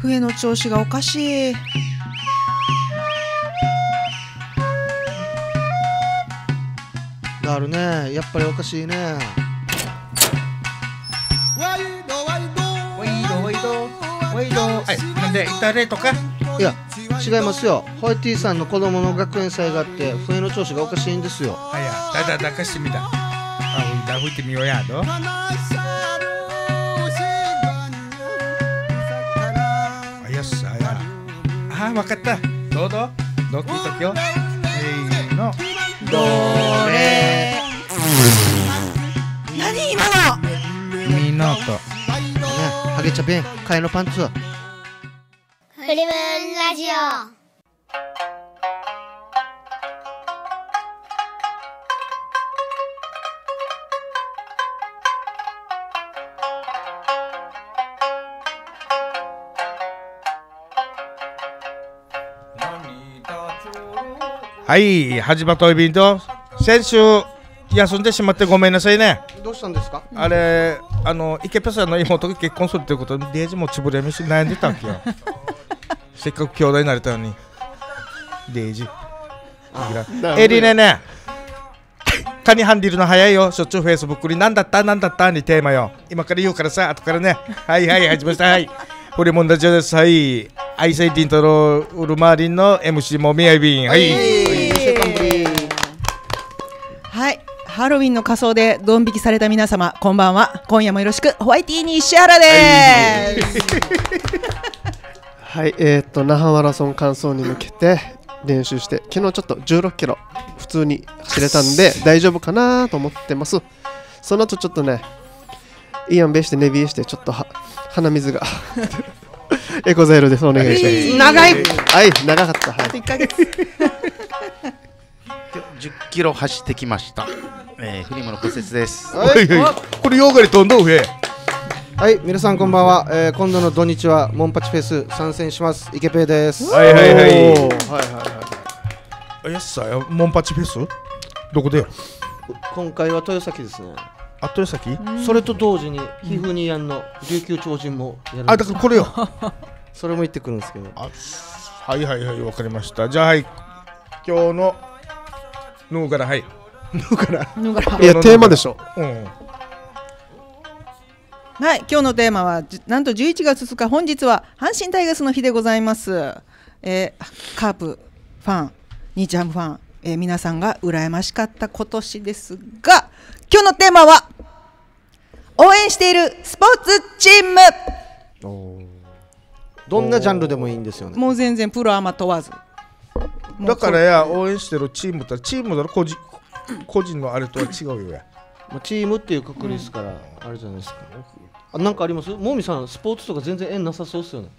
笛の調子がおかしい。 だるね、やっぱりおかしいね。 ワイドワイド。はい、なんでイタレとか。 いや違いますよ。ホイティさんの子供の学園祭があって笛の調子がおかしいんですよ。 あや、だかしてみた。あ、吹いてみようやど。あやっさや。あ、わかった。どうぞ。どう聞いときよ。の。 どれ。何今の。 みのと。 ね、ハゲチャペン、替えのパンツ。 フルムーンラジオ。 はい、始まったイベント。先週休んでしまってごめんなさいね。 どうしたんですか？ あれ、イケペさんの妹が結婚するということで、デージもつぶれ飯悩んでたわけよ。せっかく兄弟になれたのに。デージ。エリネね。カニハンディルの早いよ。しょっちゅうフェイスブックになんだったにテーマよ。今から言うからさ、後からね。はい、始めました。はい。ホリモンラジオです。はい。アイサイティントロウルマーリンの MC もみやびん。はい。 はい、ハロウィンの仮装でドン引きされた皆様、こんばんは。今夜もよろしく。ホワイティーに石原です。 はい、那覇マラソン完走に向けて練習して、昨日ちょっと16キロ普通に走れたんで大丈夫かなと思ってます。その後ちょっとね、イアンベしてネビーしてちょっと鼻水がエコザイルです。お願いします。 長い。 はい、長かった。はい、 1ヶ月 10キロ走ってきました。フリムの骨折です。 はい、 これヨーガリ飛んだうへ。 はい、皆さんこんばんは。今度の土日はモンパチフェス参戦します。イケペイです。 はい。 はい。 やっさや、モンパチフェスどこでよ。 今回は豊崎ですね。 あ、豊崎。 それと同時にひふにやんの琉球超人もやるんです。 あ、だからこれよ。 それも行ってくるんですけど。 はい、わかりました。じゃあ、はい、今日のヌーから、はい。ヌーから。 いや、テーマでしょ。 うん。 はい、今日のテーマはなんと11月2日、本日は阪神タイガースの日でございます。カープファン、日ハムファン、皆さんが羨ましかった今年ですが、今日のテーマは応援しているスポーツチーム。 どんなジャンルでもいいんですよね。 もう全然プロアマ問わず。 だからや、応援してるチームってチームだろ、個人のあれとは違うよや。 チームっていうくくりですから、あれじゃないですか。なんかあります？もみさん、スポーツとか全然縁なさそうっすよね。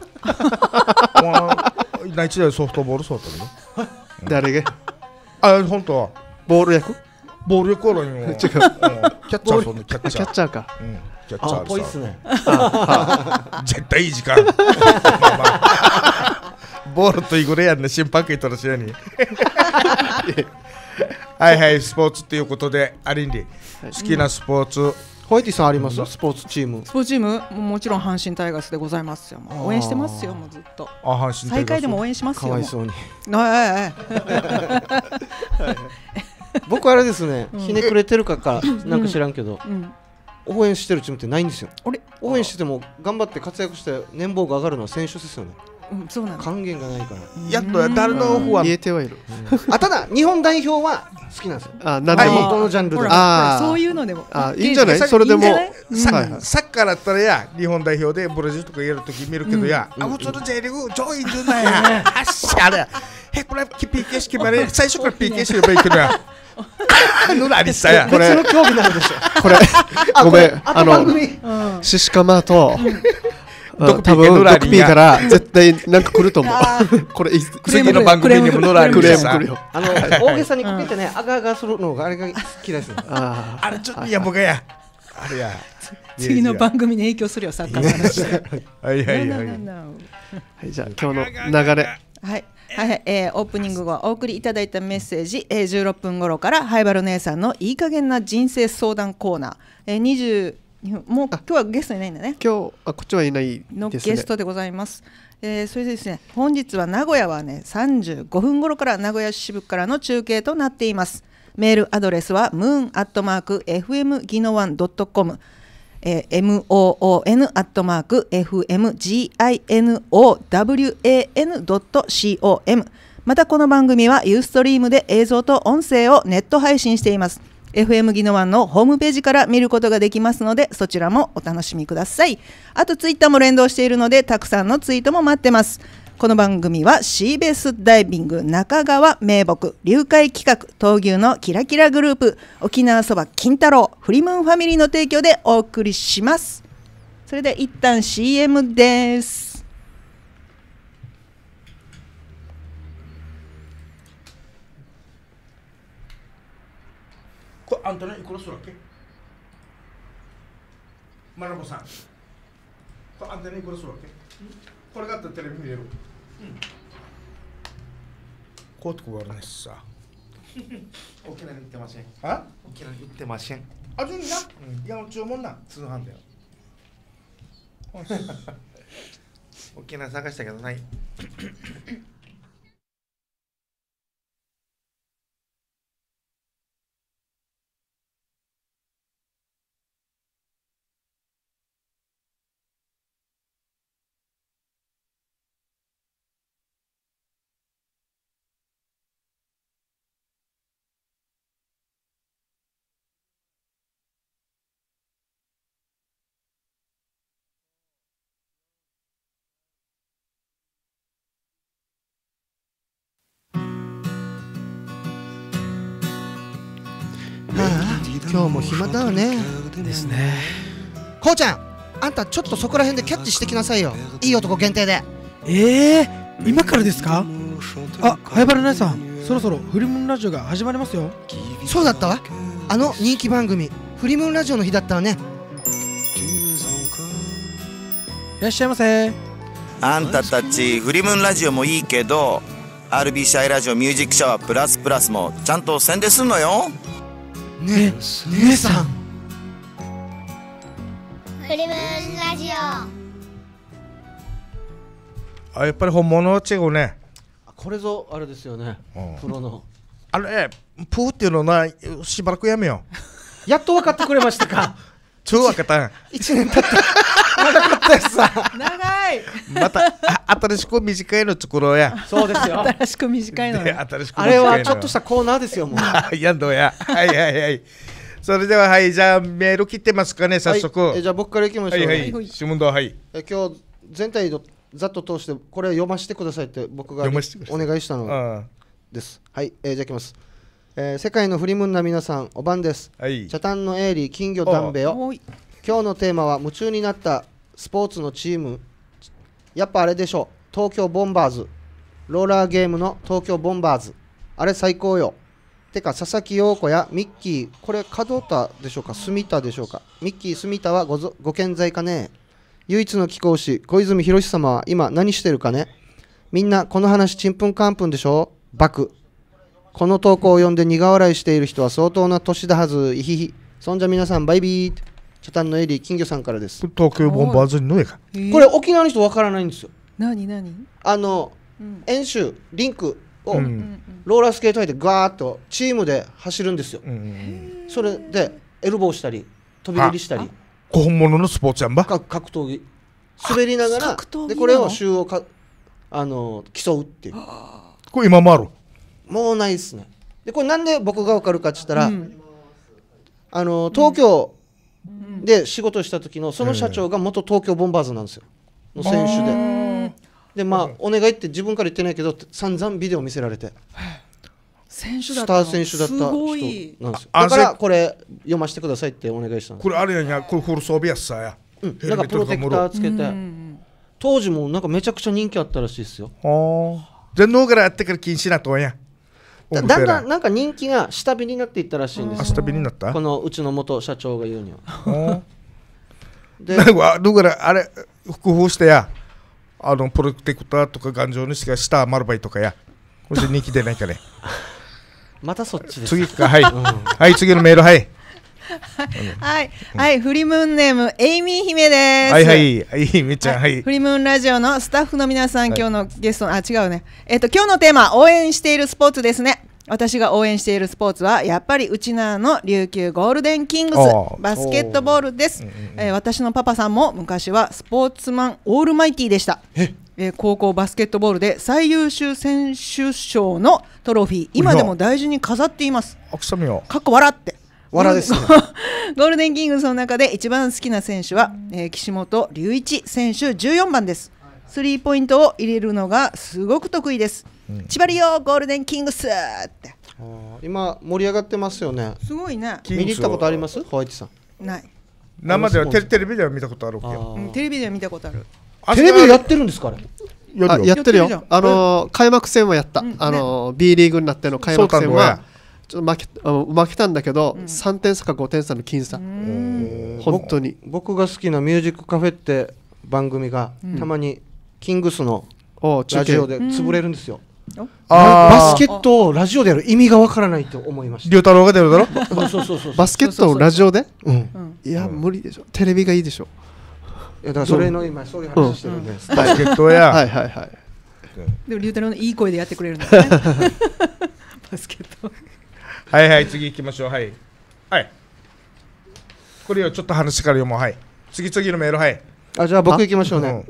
内地でソフトボールそうだったの。 誰が？ あ、本当はボール役？ ボール役は違う。キャッチャーそうね、キャッチャー。 キャッチャーか。 キャッチャー。 ぽいっすね。 絶対いい時間。ボールとイグレやんね、審判官とらしやに。はい、スポーツっていうことで、アリンリ好きなスポーツ。 ホイティさんあります？スポーツチーム。 スポーツチームもちろん阪神タイガースでございますよ。応援してますよ、もうずっと。 阪神タイガース。 最下位でも応援しますよ。 かわいそうに。僕あれですね、ひねくれてるかなんか知らんけど、応援してるチームってないんですよ。応援してても頑張って活躍して年俸が上がるのは選手ですよね。 そうなの。 還元がないから。 やっと誰の不安言えてはいる。 ただ日本代表は好きなんですよ。 なんでもどのジャンルでも。 そういうのでも。 いいんじゃない？それでもサッカーだったらや、日本代表でブラジルとかやるとき見るけどや、普通の J リーグ上位じゃないや。あっしゃれ。これ PK 式まで最初から PK すればいいけどや。のありさや。 別の競技になるでしょ。 これごめん、シシカマと多分ドクピーから絶対なんか来ると思う。これ次の番組にも乗られるさ。 大げさにかけてね、あがあがするのがあれが好きですね。 あれちょっとやぼがや。あれや。 次の番組に影響するよ、サッカーの話。 はい、じゃあ今日の流れ。 はい。オープニング後お送りいただいたメッセージ、16分頃からハイバル姉さんのいい加減な人生相談コーナー、22 もう今日はゲストいないんだね。 今日こっちはいないのですね。 ゲストでございます。それでですね、本日は名古屋はね35分頃から名古屋支部からの中継となっています。メールアドレスは moon@fmginowan.com moon@fmginowan.com。 またこの番組はユーストリームで映像と音声をネット配信しています。 FM ギノワンのホームページから見ることができますので、そちらもお楽しみください。あとツイッターも連動しているので、たくさんのツイートも待ってます。この番組はシーベースダイビング中川名木流海企画闘牛のキラキラグループ沖縄そば金太郎フリムーンファミリーの提供でお送りします。それで一旦 CM です。 これあんたねいくらするわけ？マナコさん、これあんたねいくらするわけ？これがあったらテレビ見れる。こうやって配るねさ。 沖縄に売ってません。 あ？ 沖縄に売ってません。 あ、順にな。いや、注文な。通販だよ。 沖縄探したけどない。 今日も暇だよね。 ですね。 こうちゃん、あんたちょっとそこら辺でキャッチしてきなさいよ。いい男限定で。 今からですか？あ、早原姉さん、そろそろフリムーンラジオが始まりますよ。 そうだったわ。あの人気番組フリムーンラジオの日だったわね。 いらっしゃいませ。 あんたたちフリムーンラジオもいいけど RBCI ラジオミュージックシャワープラスプラスもちゃんと宣伝すんのよ。 ねえ、姉さん。 フリムーンラジオ。 あ、やっぱり本物は違うね。 これぞあれですよね、プロの。 あれ、プーっていうのな、しばらくやめよう。やっと分かってくれましたか。 超分かった。 1年経って長かったやつさ。 長い。 また新しく短いの作ろうや。 そうですよ。 新しく短いの、ね、 あれはちょっとしたコーナーですよ。もうやんどうや。はいはいはい。それでははい、じゃあメール切ってますかね、早速。 はい、じゃあ僕からいきましょう。 はいはい。主文堂、はい。 今日全体ざっと通してこれ読ませてくださいって僕がお願いしたのです。はい、じゃあいきます。世界のフリムンな皆さん、お晩です。チャタンのエイリー金魚ダンベよ。今日のテーマは夢中になったスポーツのチーム。やっぱあれでしょう。東京ボンバーズ。ローラーゲームの東京ボンバーズ。あれ最高よ。てか佐々木陽子やミッキー、これ門田でしょうか、住田でしょうか。ミッキー住田はご健在かね。唯一の貴公子小泉博様は今何してるかね。みんなこの話ちんぷんかんぷんでしょ。バク。この投稿を読んで苦笑いしている人は相当な年だはず。いひひ。そんじゃ皆さんバイビー。チャタンのエリー金魚さんからです。 東京ボンバーズの上か。 これ沖縄の人わからないんですよ。 何演習リンクをローラースケート履いてガーッとチームで走るんですよ。それでエルボーしたり飛び降りしたり。 本物のスポーツやんば。 格闘技滑りながらでこれを週を競うっていう。 これ今もある？ もうないですね。でこれなんで僕が分かるかって言ったら、東京で仕事した時のその社長が元東京ボンバーズなんですよ。の選手で。でお願いって自分から言ってないけど散々ビデオ見せられて。スター選手だった人なんですよ。だからこれ読ませてくださいってお願いしたんです。 これあれやんや、これフル装備やさや。 なんかプロテクターつけて、当時もなんかめちゃくちゃ人気あったらしいですよ。 全能からやってから禁止なとんや。 だんだんなんか人気が下火になっていったらしいんですよ。 下火になった？ このうちの元社長が言うには。 で、だからあれ工夫してや、プロテクターとか頑丈にして下丸バイとかや。これで人気出ないかね。 またそっちです。 次か、はい、はい、次のメール、はい。 はい、はい、フリムーンネームエイミー姫です。 はいはいみっちゃん、はい。 フリムーンラジオのスタッフの皆さん、今日のゲスト、違うね。今日のテーマ、応援しているスポーツですね。私が応援しているスポーツはやっぱりうちなの琉球ゴールデンキングスバスケットボールです。私のパパさんも昔はスポーツマンオールマイティでした。高校バスケットボールで最優秀選手賞のトロフィー、今でも大事に飾っています。かっこ笑って笑ですね。 ゴールデンキングスの中で一番好きな選手は、岸本隆一選手14番です。スリーポイントを入れるのがすごく得意です。千葉リオゴールデンキングスって。 今盛り上がってますよね。 すごいね。 見に行ったことあります？ホワイトさん。 ない。 生ではテレビでは見たことあるわけよ。 テレビでは見たことある。 テレビでやってるんですか？ やってるよ。開幕戦はやった。B リーグになっての開幕戦はちょっと負けたんだけど、3点差か5点差の僅差。本当に。 僕が好きなミュージックカフェって番組がたまにキングスのラジオで潰れるんですよ。バスケットをラジオでやる意味がわからないと思いました。 龍太郎が出るだろ。 バスケットをラジオで？いや無理でしょ。テレビがいいでしょ。 いやだからそれの今そういう話してるんで。 バスケットや。 はいはいはい。 でも龍太郎のいい声でやってくれるんだね。バスケット。 はいはい、次行きましょう。はいはい。これをちょっと話から読もう。はい。次のメール。はい。 じゃあ僕行きましょうね。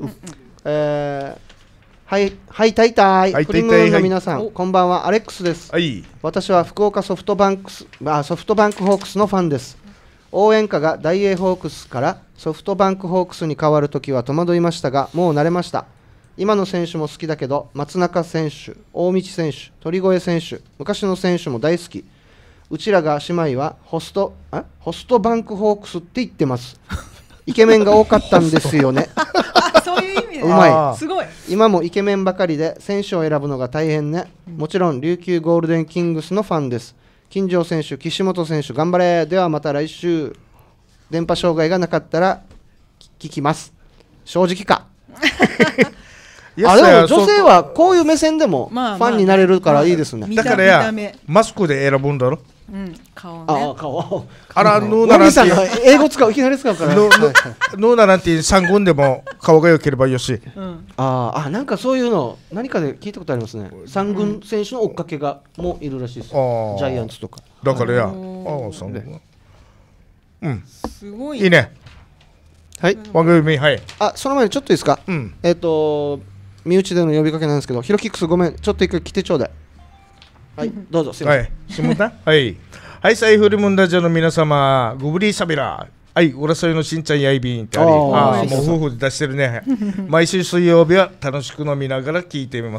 はいたいたい。フリムーンの皆さん、こんばんは。アレックスです。私は福岡ソフトバンクホークスのファンです。応援歌が大英ホークスからソフトバンクホークスに変わるときは戸惑いましたが、もう慣れました。今の選手も好きだけど、松中選手、大道選手、鳥越選手、昔の選手も大好き。うちらが姉妹はホストバンクホークスって言ってます。イケメンが多かったんですよね。 そういう意味でうまい。 すごい。 今もイケメンばかりで選手を選ぶのが大変ね。もちろん琉球ゴールデンキングスのファンです。金城選手、岸本選手、頑張れ。ではまた来週。電波障害がなかったら聞きます。正直か。でも女性はこういう目線でもファンになれるからいいですね。 だからやマスクで選ぶんだろ。 顔ね。 顔。 あらヌーナなんて英語使ういきなり使うから。 ヌーナなんて3軍でも顔が良ければよし。 なんかそういうの何かで聞いたことありますね。3軍選手の追っかけがもいるらしいです。ジャイアンツとか。 だからや3軍。 すごい。 いいね。はい。番組はい。 その前にちょっといいですか。身内での呼びかけなんですけど、ヒロキックスごめん、ちょっと一回来てちょうだい。はい、どうぞ。すみません。 はい。しもた。はい。はい、サイフルムンラジオの皆様、グブリーサビラ。はい、浦添のしんちゃんやいびんってあり、もう夫婦で出してるね。毎週水曜日は楽しく飲みながら聞いてみます。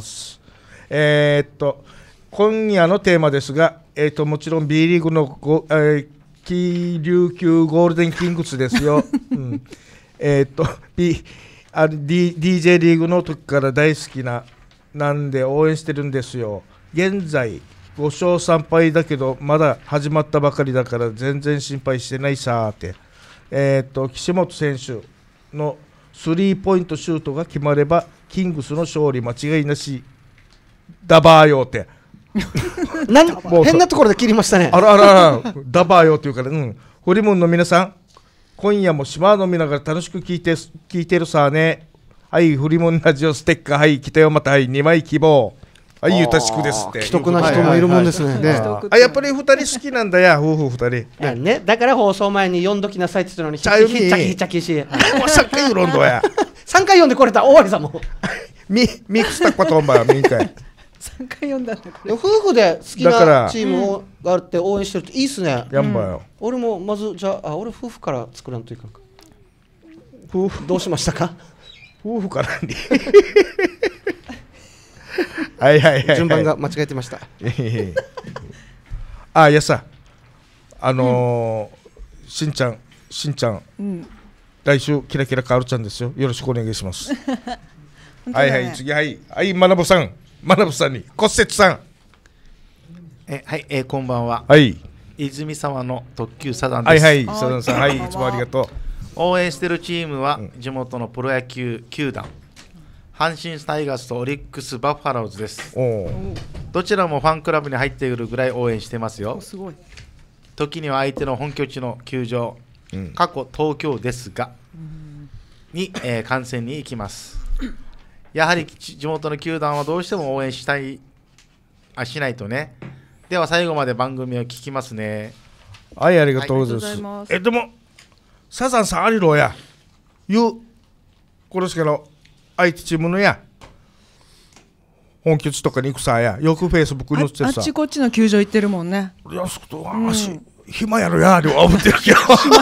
今夜のテーマですが、もちろん B リーグの琉球ゴールデンキングスですよ。DJ リーグの時から大好きなんで応援してるんですよ。現在5勝3敗だけどまだ始まったばかりだから全然心配してないさーって。岸本選手のスリーポイントシュートが決まればキングスの勝利間違いなしだばーよって。 変なところで切りましたね。 あらだばーよって言うから、ホリモンの皆さん今夜も島飲みながら楽しく聞いてるさね。はい、フリモンラジオステッカー、はい、来たよまた、はい、2枚希望。はい、ゆたしくですって。 既得な人もいるもんですね。 やっぱり2人好きなんだや、夫婦2人。 ね、だから放送前に読んどきなさいって言ったのに、ひっちゃきひっちゃきし。 もう3回読んどや。 3回読んでこれたら終わりさもん。 ミックスタックパトンバー、ミンカイ。 3回読んだんだ。 夫婦で好きなチームがあって応援してるといいっすね。 やんばよ。 俺もまず、じゃあ、俺夫婦から作らんといかんか。夫婦どうしましたか？ 夫婦からに。はいはいはい。 順番が間違えてました。 いやさ、しんちゃん、来週キラキラカールちゃんですよ。よろしくお願いします。はいはい、次はい、はい、まなぶさんに骨折さん。 はい、こんばんは。 はい。 泉様の特急サダンです。 はいはい、サダンさん、はい、いつもありがとう。 応援してるチームは地元のプロ野球球団、阪神タイガースとオリックスバファローズです。どちらもファンクラブに入っているぐらい応援してますよ。 すごい。 時には相手の本拠地の球場、過去東京ですが、に、観戦に行きます。やはり地元の球団はどうしても応援したいしないとね。では最後まで番組を聞きますね。 はい、ありがとうございます。でもサザンさんありろやこれしかの相手チームのや本拠地とかに行くさやよくフェイスブック載せてさ、 あっちこっちの球場行ってるもんね。 安くと足暇やろやでは思ってるけど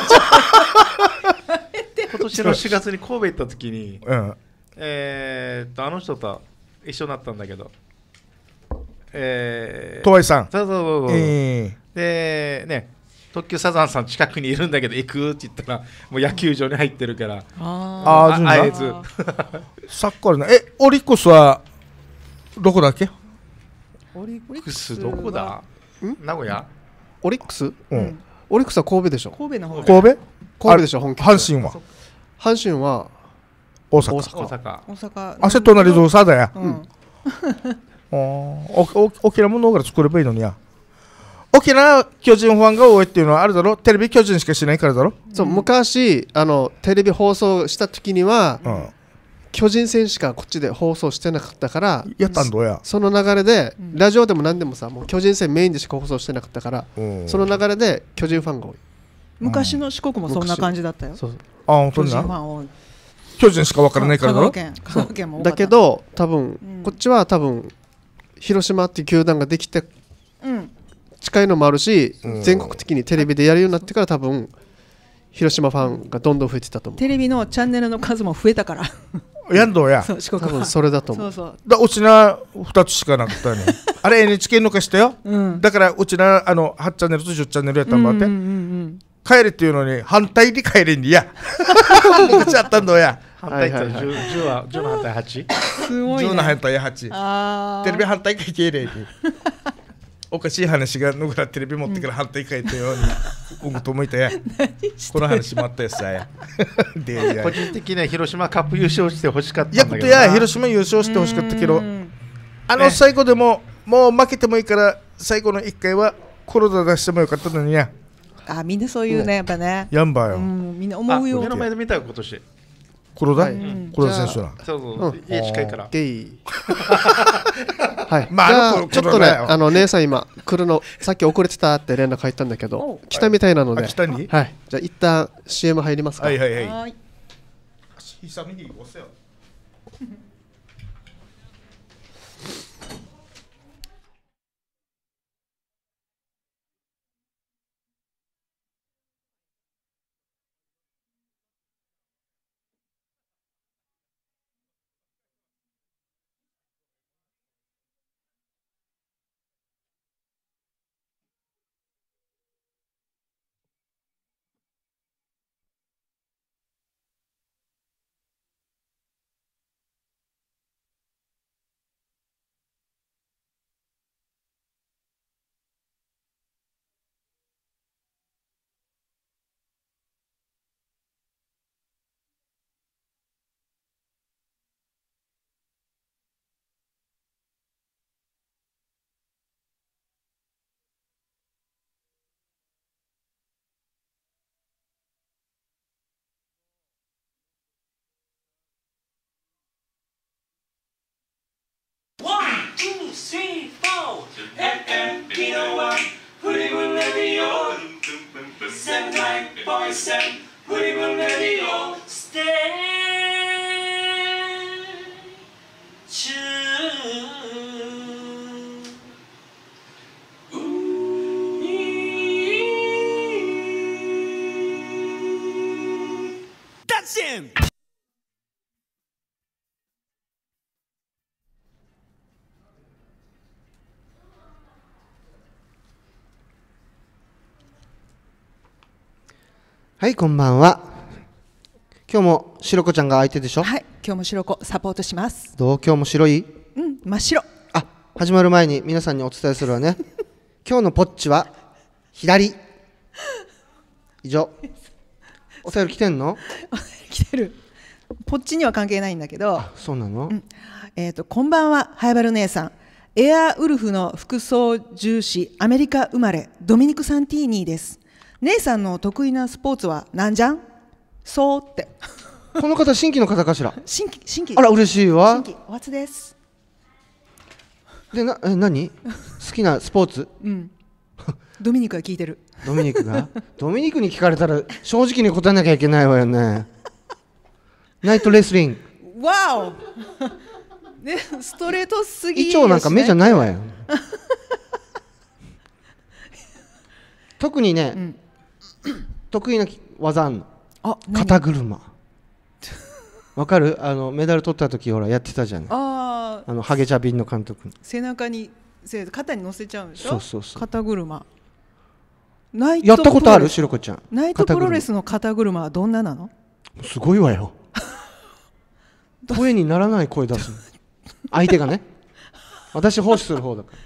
今年の4月に神戸行った時に、あの人と一緒になったんだけど、 戸井さん、 そうでね、特急サザンさん近くにいるんだけど行くって言ったらもう野球場に入ってるからあえずサッカーね。オリックスはどこだっけ？ オリックスどこだ？名古屋？ オリックス？オリックスは神戸でしょ。 神戸の方。 神戸でしょ。本拠地。阪神は大阪。汗となりぞさだや。沖縄ものから作ればいいのにや。沖縄巨人ファンが多いっていうのはあるだろ。テレビ巨人しかしないからだろ。 そう昔テレビ放送した時には、巨人戦しかこっちで放送してなかったからやったんどや。 その流れで、ラジオでも何でもさもう巨人戦メインでしか放送してなかったから、その流れで巨人ファンが多い。 昔の四国もそんな感じだったよ。 本当にな。巨人しか分からないからだろ。 だけど多分、こっちは多分広島っていう球団ができて、近いのもあるし、全国的にテレビでやるようになってから多分広島ファンがどんどん増えてたと思う。 テレビのチャンネルの数も増えたからやんどうや。 そう四国は多分それだと思う。 うちな2つしかなかったよねあれ NHK のかしたよ、だからうちな8チャンネルと10チャンネルやったんだって、帰れっていうのに反対に帰れんにや昔あったんどや。 反対って10の反対 8？ すごいね。 10の反対8。テレビ反対会系でおかしい話がのぐらテレビ持ってから反対会ったようにと思いたや。この話もあったやつだや個人的には広島カップ優勝してほしかったんだけどな。 いや広島優勝してほしかったけど、最後でももう負けてもいいから最後の1回はコロナ出してもよかったのにや。 みんなそういうね、やっぱね。 やんばよ。 みんな思うよ。 目の前で見たよ今年。 コロダ選手な。 そう家近いから。 はい。まあちょっとね姉さん今来るのさっき遅れてたって連絡入ったんだけど来たみたいなので。 来たに？ はい。じゃあ一旦 CM 入りますか。 はい。久々に押せよ。 はい、こんばんは。今日もしろこちゃんが相手でしょ。 はい、今日もしろこサポートします。 どう？今日も白い？ 真っ白。 始まる前に皆さんにお伝えするわね今日のポッチは左。以上。お便り来てんの？ 来てる。ポッチには関係ないんだけど。 そうなの？ こんばんは、はやばる姉さん。 エアウルフの副操縦士、アメリカ生まれ、ドミニク・サンティーニーです。姉さんの得意なスポーツは何じゃん？そうって。 この方、新規の方かしら。 新規。 あら、嬉しいわ。 新規、お初です。 で、何？好きなスポーツ？ うん。ドミニクが聞いてる。 ドミニクがドミニクに聞かれたら正直に答えなきゃいけないわよね。ナイトレスリング。 わお。ね、ストレートすぎ。 一応なんか目じゃないわよ。特にね、得意な技あんの。肩車。わかる？メダル取った時ほらやってたじゃない。ハゲチャビンの監督。 背中に肩に乗せちゃうんでしょ。 そう肩車。 やったことある？しろこちゃん。 ナイトプロレスの肩車はどんななの？ すごいわよ。声にならない声出すの。相手がね。私奉仕する方だから。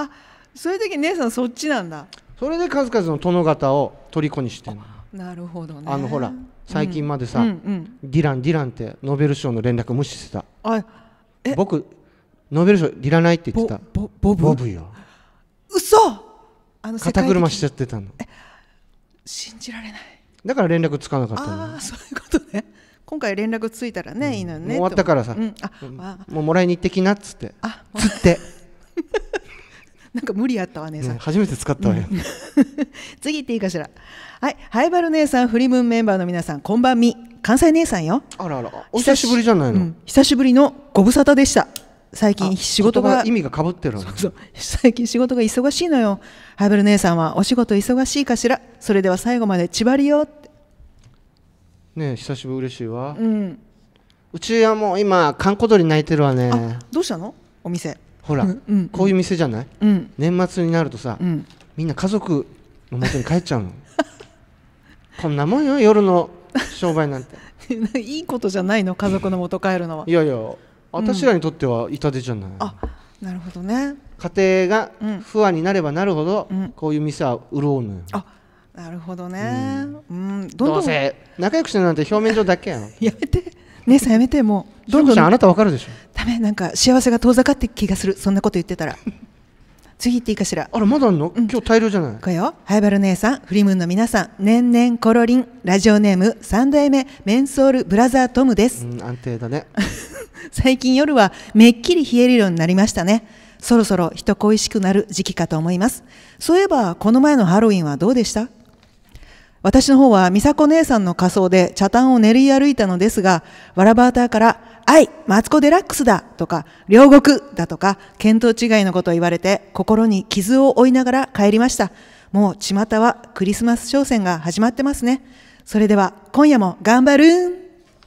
そういう時姉さんそっちなんだ。 それで数々の殿方を虜にしてるの。 なるほどね。 ほら最近までさ、ディランってノーベル賞の連絡無視してた。僕ノーベル賞いらないって言ってた。ボブよ。 嘘。 肩車しちゃってたの。 信じられない。 だから連絡つかなかったの。 そういうことね。今回連絡ついたらね、いいのよね。 もう終わったからさ、もうもらいに行ってきなっつって。つって。 なんか無理あったわね。 初めて使ったわよ。 次行っていいかしら。はい、ハイバル姉さん、フリムーンメンバーの皆さん、こんばんみ。関西姉さんよ。 あらあら、お久しぶりじゃないの。 久しぶりのご無沙汰でした。最近仕事が意味がかぶってる。 最近仕事が忙しいのよ。ハイバル姉さんはお仕事忙しいかしら。それでは最後までちばりよって。 ねえ、久しぶり、嬉しいわ。うちはもう今閑古鳥泣いてるわね。 どうしたの？お店。 ほら、こういう店じゃない？年末になるとさ、みんな家族の元に帰っちゃうの。こんなもんよ、夜の商売なんて。 いいことじゃないの、家族の元帰るのは。 いやいや、私らにとっては痛手じゃない。 なるほどね。 家庭が不安になればなるほど、こういう店は潤うのよ。 なるほどね。 どうせ仲良くしてるなんて表面上だけやん。 やめて、姉さんやめて、もう。 どんどんあなたわかるでしょ。 ダメ、なんか幸せが遠ざかって気がする、そんなこと言ってたら。次行っていいかしら。 あら、まだあんの？今日大量じゃない。 これよ、ハイバル姉さん、フリムーンの皆さん、年々コロリン、ラジオネーム3代目メンソールブラザートムです。 安定だね。 最近夜はめっきり冷えるようになりましたね。そろそろ人恋しくなる時期かと思います。そういえばこの前のハロウィンはどうでした？私の方は美佐子姉さんの仮装で茶炭を練り歩いたのですが、わらバーターからマツコデラックスだとか両国だとか見当違いのことを言われて心に傷を負いながら帰りました。もう巷はクリスマス商戦が始まってますね。それでは今夜も頑張るん。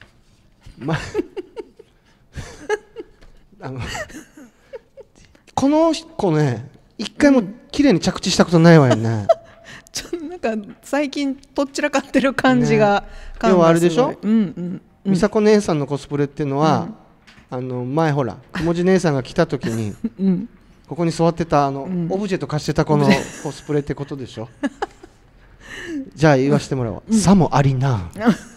この子ね、一回も綺麗に着地したことないわよね。 なんか最近とっちらかってる感じが、 要はあれでしょ。美佐子姉さんのコスプレっていうのは、前ほらもじ姉さんが来た時に、ここに座ってたオブジェと化してたこのコスプレってことでしょ。じゃあ言わせてもらおう。さもありな。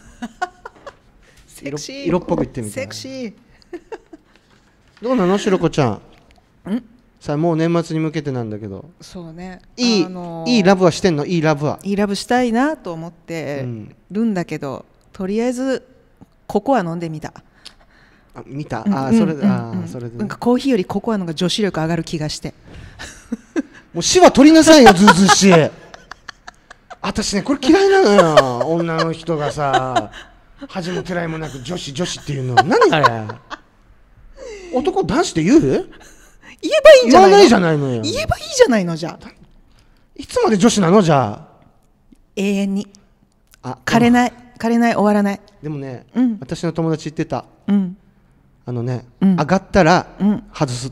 セクシー。 色っぽく言ってみて。 セクシー。 どうなの、しろこちゃん。さあもう年末に向けてなんだけど。 そうね。 いいラブはしてんの？いいラブは。 いいラブしたいなと思ってるんだけど、とりあえずココア飲んでみた。 見た？それで。 なんかコーヒーよりココアの方が女子力上がる気がして。 もう死は取りなさいよ、ずうずうしい。私ね、これ嫌いなのよ。女の人がさ、恥もてらいもなく女子っていうの。何あれ。男男子って言う？ 言えばいいんじゃないの？ 言わないじゃないのよ。 言えばいいじゃないの。じゃあいつまで女子なの？じゃあ永遠に枯れない終わらない。 でもね、私の友達言ってた。上がったら外すって。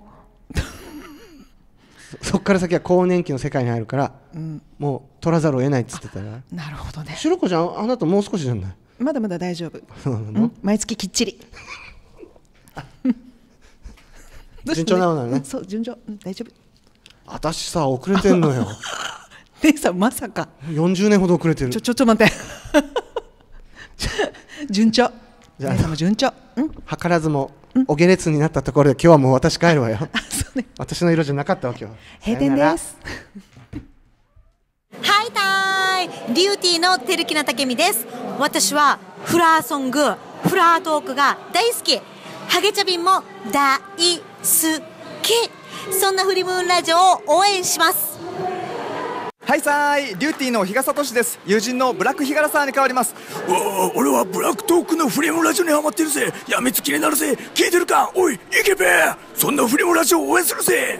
そっから先は更年期の世界に入るから、もう取らざるを得ないって言ってたよ。 なるほどね。 しろこちゃん、あなたもう少しじゃない？ まだまだ大丈夫。毎月きっちり。 順調なのね。 そう、順調、大丈夫。 私さ、遅れてんのよ。 姉さんまさか。 40年ほど遅れてる。 ちょ待って。順調。姉さんも順調。 図らずもお下劣になったところで今日はもう私帰るわよ。私の色じゃなかったわけよ。 閉店です。 はいたーい、リューティーの照木名武美です。私はフラーソング、フラートークが大好き。ハゲチャビンも大好き。そんなフリムーンラジオを応援します。 はいさーい、リューティーの比嘉聡です。友人のブラック日柄さんに変わります。 俺はブラックトークのフリムラジオにハマってるぜ。やみつきになるぜ。聞いてるか、おい、いけべ。そんなフリムラジオを応援するぜ。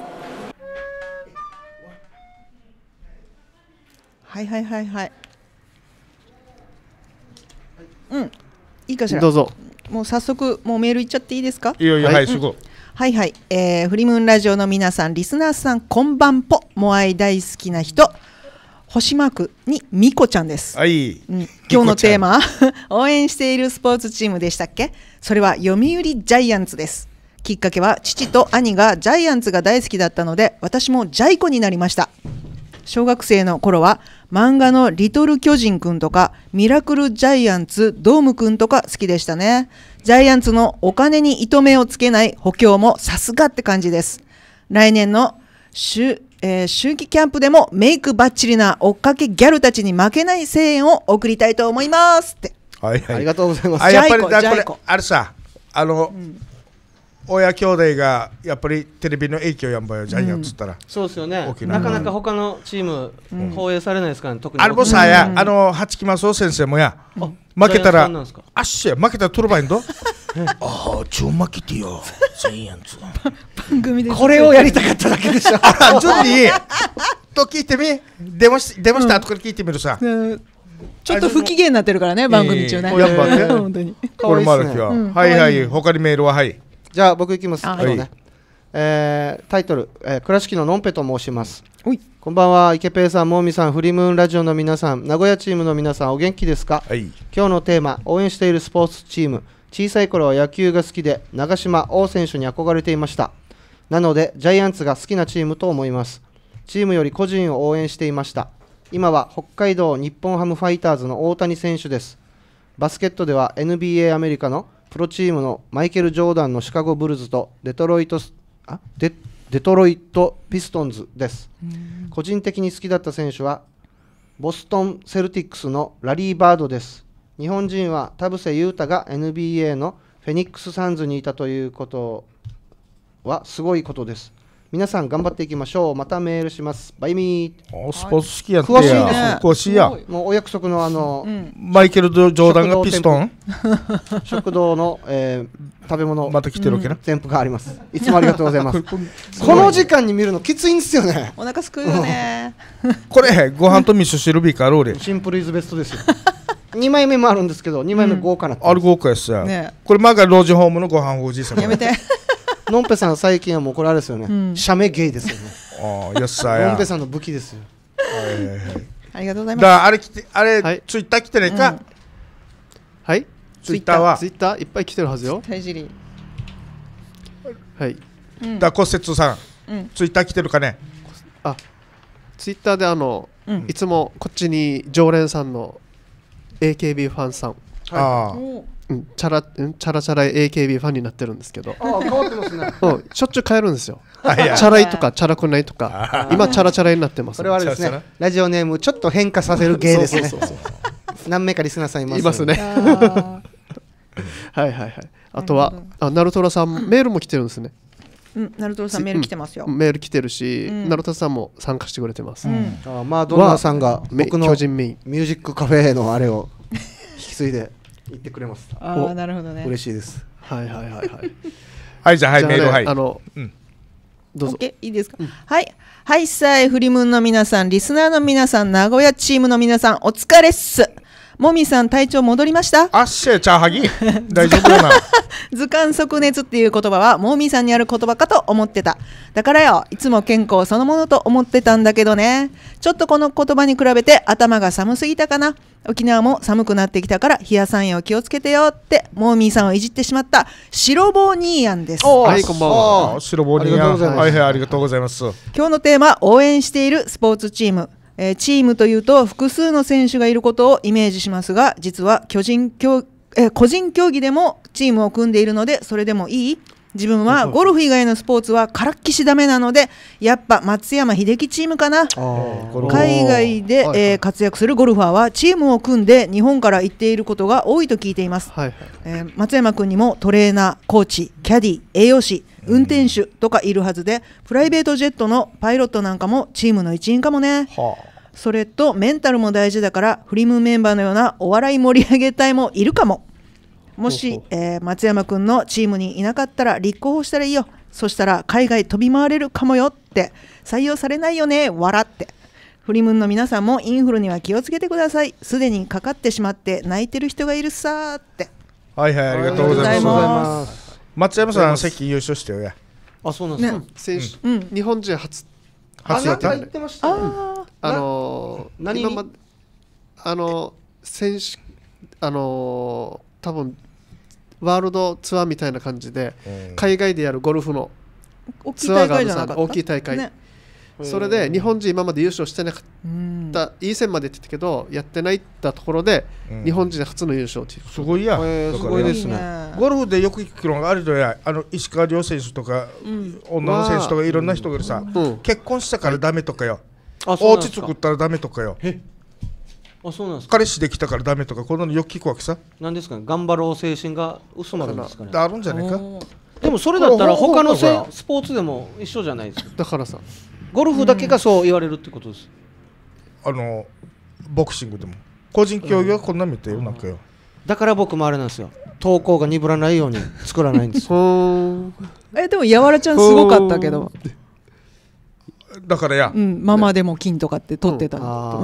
はいはいはいはい。いいかしら。 どうぞ。 もう早速もうメールいっちゃっていいですか。 いいよいいよ、はいすぐ。 はいはい、フリムーンラジオの皆さん、リスナーさん、こんばんぽ。モアイ大好きな人、星マークにみこちゃんです。 はい、 今日のテーマ応援しているスポーツチームでしたっけ。それは読売ジャイアンツです。きっかけは父と兄がジャイアンツが大好きだったので、私もジャイコになりました。小学生の頃は漫画のリトル巨人くんとかミラクルジャイアンツドームくんとか好きでしたね。ジャイアンツのお金に糸目をつけない補強もさすがって感じです。来年の秋季キャンプでもメイクバッチリな追っかけギャルたちに負けない声援を送りたいと思いますって。 はいはい、 ありがとうございます。 やっぱりだこれあれさ、親兄弟がやっぱりテレビの影響やんばよ、ジャイアンツったら。 そうですよね。なかなか他のチーム放映されないですからね。特にあれもさや、八木正夫先生もや、負けたらあっしゃ負けたら取るばいんど。 ああ、ちょ負けてよ、ジャイアンツ。 番組でこれをやりたかっただけでしょ。 あ、ジョニーと聞いてみ、出ました後から聞いてみるさ。 ちょっと不機嫌になってるからね、番組中ね。 やっぱね、 本当に。 これもあるきは。はいはい、他にメールははい。 じゃあ僕いきます。タイトル、倉敷ののんぺと申します。こんばんは、イケペイさん、モーミさん、フリムーンラジオの皆さん、名古屋チームの皆さん、お元気ですか。今日のテーマ、応援しているスポーツチーム。小さい頃は野球が好きで、長嶋王選手に憧れていました。なので、ジャイアンツが好きなチームと思います。チームより個人を応援していました。今は北海道日本ハムファイターズの大谷選手です。バスケットでは NBA アメリカのプロチームのマイケル・ジョーダンのシカゴブルズとデトロイトピストンズです。個人的に好きだった選手はボストンセルティックスのラリー・バードです。日本人は田臥勇太が NBA のフェニックス・サンズにいたということはすごいことです。皆さん頑張っていきましょう。またメールします。バイミー。 スポーツ好きやって詳しいです。 詳しいや。 もうお約束のマイケル・ジョーダンがピストン食堂の、食べ物また来てるわけな。 添付があります。いつもありがとうございます。この時間に見るのきついんですよね。 お腹すくよね。 これご飯と味噌汁ビーカローレ。 シンプルイズベストですよ。2枚目もあるんですけど、2枚目豪華なって。 あれ豪華やさ。これマガ老人ホームのご飯おじいさん。 やめて。 のんぺさん最近はもうこれあれですよね。写メゲイですよね。 ああ、やっさや。 のんぺさんの武器ですよ。 ありがとうございます。 だあれツイッター来てないか。 はい。 ツイッターは。 ツイッターいっぱい来てるはずよ。 タイジリ。 はい。 だ骨折さん。ツイッター来てるかね。 あ、ツイッターでいつもこっちに常連さんの AKB ファンさん。 ああ。 チャラチャラい AKB ファンになってるんですけど、 変わってますね。 しょっちゅう変えるんですよ。チャラいとかチャラくないとか、今チャラチャラになってます。 これはあれですね。ラジオネームちょっと変化させる芸ですね。何名かリスナーさんいますね。はいはいはい。あとはナルトラさんメールも来てるんですね。 ナルトラさんメール来てますよ。 メール来てるし、ナルトラさんも参加してくれてます。 まあドナーさんが僕のミ巨人メインミュージックカフェのあれを引き継いで言ってくれます。 ああ、なるほどね。 嬉しいです。 はいはいはいはい。 はい、じゃあはいメールはい。 どうぞ。 いいですか。はいはいさい、フリムーンの皆さん、リスナーの皆さん、名古屋チームの皆さん、お疲れっす。もみさん体調戻りました？ あっしゃチャーハギ大丈夫かな。 図鑑即熱っていう言葉はもみさんにある言葉かと思ってた。だからよ、いつも健康そのものと思ってたんだけどね。ちょっとこの言葉に比べて頭が寒すぎたかな。沖縄も寒くなってきたから冷やさんよ気をつけてよってモーミーさんをいじってしまった白棒ニーヤンです。 はい、こんばんは。 白棒ニーヤン、はいはい、ありがとうございます。 今日のテーマ、応援しているスポーツチーム。チームというと複数の選手がいることをイメージしますが、実は巨人個人競技でもチームを組んでいるのでそれでもいい。自分はゴルフ以外のスポーツはからっきしダメなのでやっぱ松山英樹チームかな。海外で、活躍するゴルファーはチームを組んで日本から行っていることが多いと聞いています、松山君にもトレーナー、コーチ、キャディ、栄養士、運転手とかいるはずでプライベートジェットのパイロットなんかもチームの一員かもね、それとメンタルも大事だからフリムメンバーのようなお笑い盛り上げ隊もいるかも。もし、松山くんのチームにいなかったら立候補したらいいよ。そしたら海外飛び回れるかもよって。採用されないよね笑って。フリムンの皆さんもインフルには気をつけてください。すでにかかってしまって泣いてる人がいるさーって。 はいはい、ありがとうございます。松山さん席優勝してよや。 あ、そうなんですか、 選手、日本人初やった言ってましたね。 今まで選手多分ワールドツアーみたいな感じで、海外でやるゴルフのツアーがあるさ、大きい大会、それで日本人今まで優勝してなかった、いい線まで行ってたけどやってないったところで、日本人初の優勝っていう、 すごいや、 すごいですね。 ゴルフでよく聞くのがあるとや、石川遼選手とか、女の選手とかいろんな人がいるさ、結婚したからダメとかよ、お家作ったらダメとかよ、 あ、そうなんですか。彼氏できたからダメとか、こんなのよく聞くわけさ。 なんですかね、頑張ろう精神が薄まるんですかね。 あるんじゃないか。 でもそれだったら他のスポーツでも一緒じゃないですか。 だからさ、 ゴルフだけがそう言われるってことです。 ボクシングでも個人競技はこんな見てよ、なんかよ。 だから僕もあれなんですよ、投稿が鈍らないように作らないんですよ。 でもやわらちゃんすごかったけど、 だからや、 ママでも金とかって取ってた。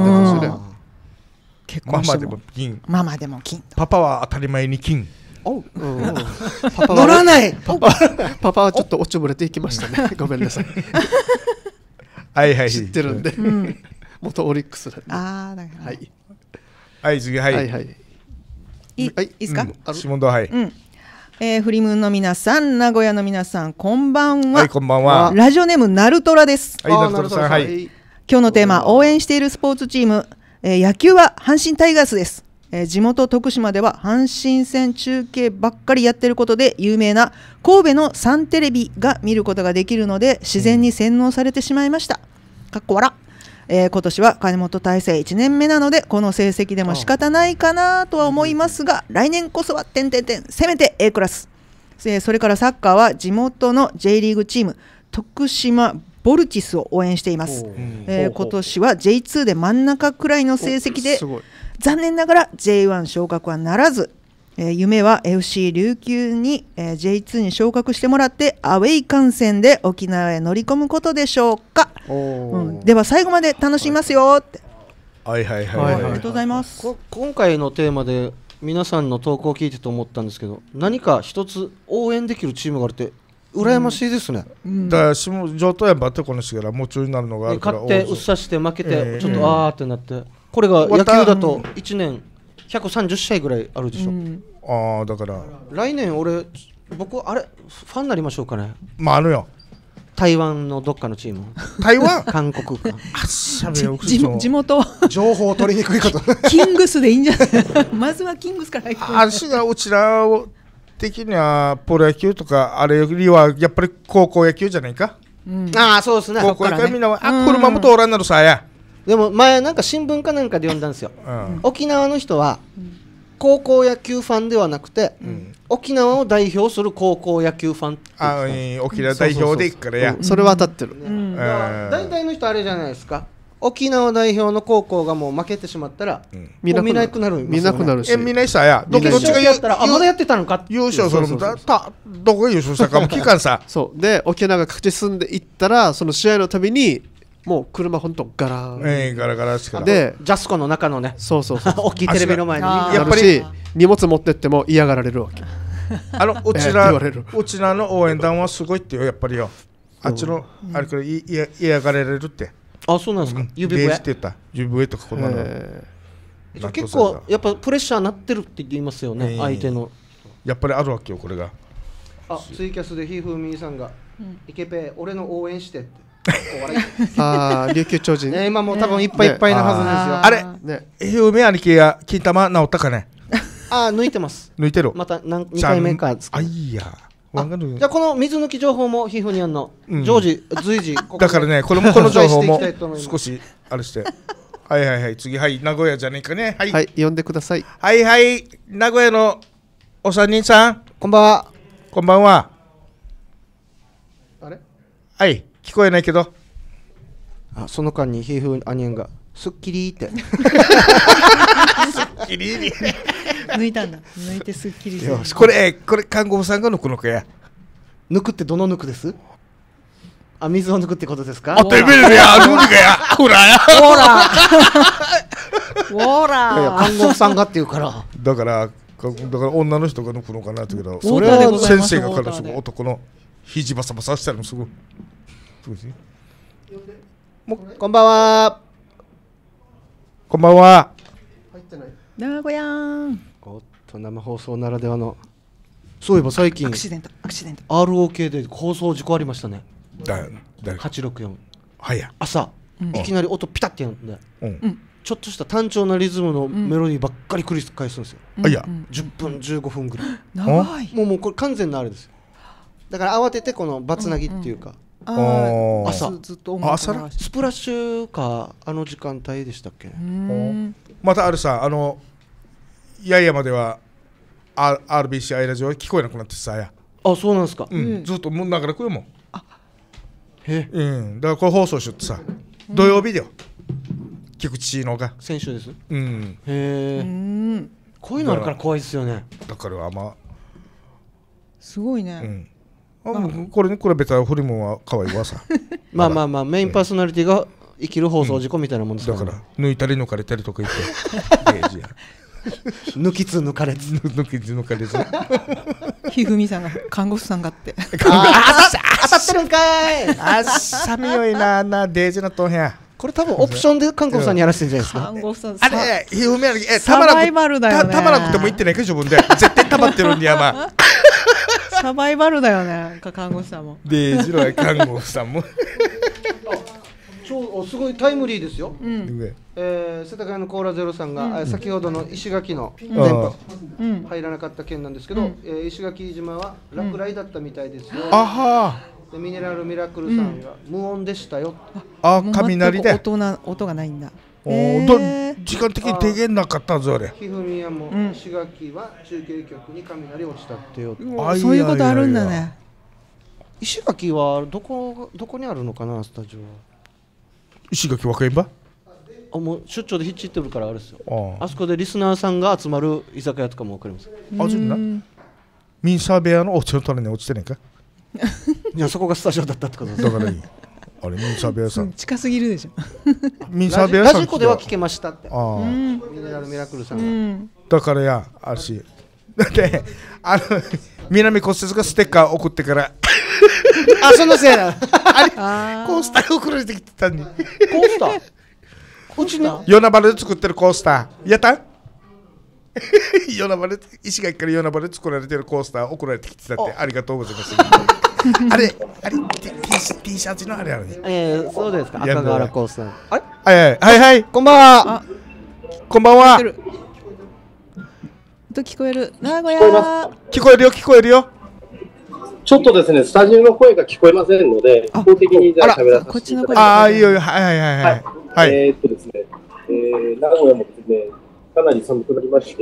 結婚してもママでも金、 パパは当たり前に金。 乗らない。 パパはちょっと落ちぶれていきましたね。ごめんなさい。 はいはい、 知ってるんで、元オリックスだ。 ああ、だから。 はい、次、はいはいはい。 いいですか。 下田、はい。 フリムンの皆さん、名古屋の皆さん、こんばんは。 はい、こんばんは。 ラジオネームナルトラです。 はい、ナルトラさん、はい。 今日のテーマ、応援しているスポーツチーム、野球は阪神タイガースです。地元徳島では阪神戦中継ばっかりやってることで有名な神戸のサンテレビが見ることができるので自然に洗脳されてしまいました。かっこ笑。今年は金本大成1年目なのでこの成績でも仕方ないかなとは思いますが、来年こそはせめて A クラス。それからサッカーは地元の J リーグチーム徳島ボルティスを応援しています。今年は J2 で真ん中くらいの成績で残念ながら J1 昇格はならず、夢は FC 琉球に、J2 に昇格してもらってアウェイ観戦で沖縄へ乗り込むことでしょうか。では最後まで楽しみますよって。 はいはいはい、 ありがとうございます。 今回のテーマで皆さんの投稿を聞いてと思ったんですけど、何か一つ応援できるチームがあるって羨ましいですね。 だから上等やんばってこの人が夢中になるのがあるから、 勝ってうっさして負けてちょっとあーってなって、これが野球だと1年130試合ぐらいあるでしょ。 ああ、だから来年僕あれファンになりましょうかね。 まああるよ、 台湾のどっかのチーム。 台湾韓国か。 地元情報を取りにくいことキングスでいいんじゃないまずはキングスから行く。 あしがうちら的にはプロ野球とかあれよりはやっぱり高校野球じゃないか。 ああ、そうですね。 高校野球みんなは車も通らんなるさや。 でも前なんか新聞かなんかで読んだんですよ。沖縄の人は高校野球ファンではなくて、沖縄を代表する高校野球ファン。 沖縄代表でいくからや。 それは当たってる。 大体の人あれじゃないですか。沖縄代表の高校がもう負けてしまったら見なくなる。 見なくなるし。 見ないさや。 どっちがやったらまだやってたのか。 優勝するもんだ。どこが優勝したかも聞かんさ。 そうで沖縄が勝ち進んでいったらその試合のたびにもう車ほんとガラーン。ガラガラしかでジャスコの中のね。 そう大きいテレビの前にやっぱり荷物持ってっても嫌がられるわけ。 うちらの応援団はすごいってよやっぱりよ。あっちのあれから嫌がられるって。 あ、そうなんですか。 指笛って言った。指笛とかこんなの。 結構やっぱプレッシャーなってるって言いますよね、相手の。 やっぱりあるわけよこれが。 ツイキャスでひふみさんがイケペ俺の応援してって。 琉球超人。 今もう多分いっぱいいっぱいなはずですよ。 あれ、ひふみ兄貴が金玉治ったかね。 抜いてます。 抜いてる。 また2回目かですか。 あ、いや。じゃあこの水抜き情報も皮膚にあんの、常時随時だからね、この情報も少しあれして。はいはいはい、次、はい、名古屋じゃねえかね。 はい、呼んでください。 はいはい、名古屋のお三人さん、 こんばんは。 こんばんは。 あれ、 はい、聞こえないけど。 その間に皮膚アニエンがスッキリってスッキリに抜いたんだ。抜いてスッキリ。 これ看護婦さんが抜くのかや。 抜くってどの抜くです？水を抜くってことですか？ てめえや、抜くかや。ほらや。 ほら。ほら。 看護婦さんがって言うから。 だから女の人が抜くのかなって言うけど、それは先生がからすごい男の肘バサバサしたらすごい。 こんばんは。 こんばんは。 名古屋。 生放送ならではの。そういえば最近アクシデント ROK で放送事故ありましたね。864。 はいや。 朝いきなり音ピタってやるんで、ちょっとした単調なリズムのメロディーばっかり繰り返すんですよ。 あ、いや。 10分15分ぐらい。 長い。 もうこれ完全なあれですよ。だから慌ててこのバツナギっていうか。朝ずっと音楽スプラッシュか時間帯でしたっけね。 またあれさ、八重山ではRBC アイラジオ聞こえなくなってさや。 そうなんですか。 ずっともうだから来るもん。 だからこれ放送しよってさ、土曜日だよ。菊池のが先週です。 へえ。こういうのあるから怖いですよね。 だからすごいね。 これ別にフリムは可愛いわさ。 まあメインパーソナリティが生きる放送事故みたいなもんですから。 だから抜いたり抜かれたりとか言って。 抜きつ抜かれつ。 抜きつ抜かれつ。 ひふみさんが看護婦さんがって。 当たってるんかい。 寒いなデージなとんや。 これ多分オプションで看護婦さんにやらせてんじゃないですか。 看護婦さん。 あれひふみやサバイバルだよね。 たまらなくても言ってないか自分で。絶対たまってるんやま。 サバイバルだよね。看護婦さんも。 デージの看護婦さんも。 すごいタイムリーですよ。世田谷のコーラゼロさんが先ほどの石垣の電波入らなかった件なんですけど、石垣島は落雷だったみたいですよ。ミネラルミラクルさんが無音でしたよ。 雷で音がないんだ。 時間的に提言なかったぞあれ。 ひふみやも石垣は中継局に雷落ちたってよ。 そういうことあるんだね。 石垣はどこにあるのかな、スタジオは。 石垣和歌山？ もう出張でひっちってるからあれですよ。あそこでリスナーさんが集まる居酒屋とかも分かります。 そうな。ミンサー部屋のお茶の種に落ちてないか。 いや、そこがスタジオだったってことです。 だからいい。あれミンサー部屋さん。 近すぎるでしょ。 ミンサー部屋さん。 ラジコでは聞けましたって。ミネラルミラクルさんが。だからやあるし。だって南骨折がステッカー送ってから。 そのせいだ。 コースター送られてきてたんに。コースター？うちの与那原で作ってるコースターやった？与那原石垣から与那原で作られてるコースター送られてきてたって、ありがとうございます。あれ T シャツのあれあるね。 そうですか。赤瓦コースター。 はいこんばんは。 こんばんは。 聞こえる。名古屋。 聞こえるよ。 ちょっとですね、スタジオの声が聞こえませんので、一方的にじゃあ喋らせていただきます。 いいよ、はい。 ですね、名古屋もですね、かなり寒くなりまして、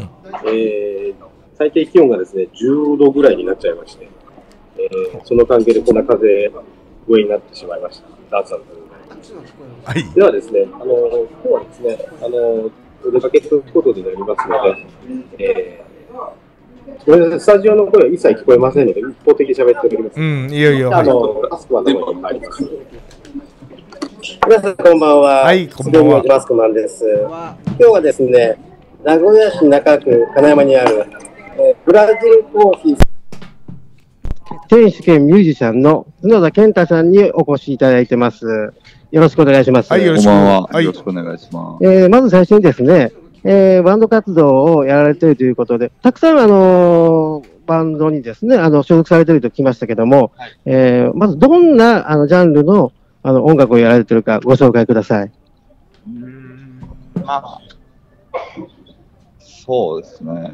最低気温がですね、10度ぐらいになっちゃいまして、その関係でこんな風上になってしまいました。ダーツさんというではですね、今日はですね、お出かけということになりますので、ごめんなさい、スタジオの声は一切聞こえませんので、一方的に喋っております。 いいよ。 ラスクマンの方に入ります。皆さん、こんばんは。 はい、こんばんは。 ラスクマンです。今日はですね、名古屋市中区金山にある、ブラジルコーヒー店主兼ミュージシャンの角田健太さんにお越しいただいてます。よろしくお願いします。 はい、よろしくお願いします。 まず最初にですね、バンド活動をやられているということで、たくさんバンドにですね、所属されていると聞きましたけども、まずどんなジャンルの音楽をやられているかご紹介ください。 そうですね。